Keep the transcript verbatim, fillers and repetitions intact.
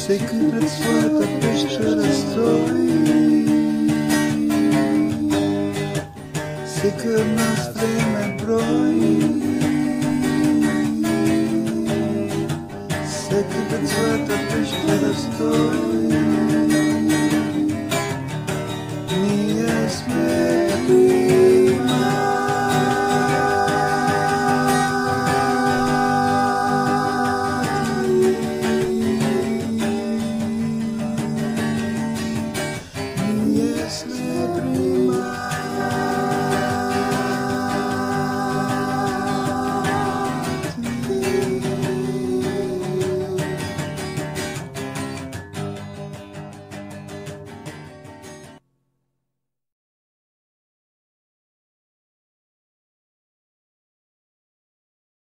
Всеки пред своята пещера стои, всеки от нас време брои, всеки пред своята пещера стои.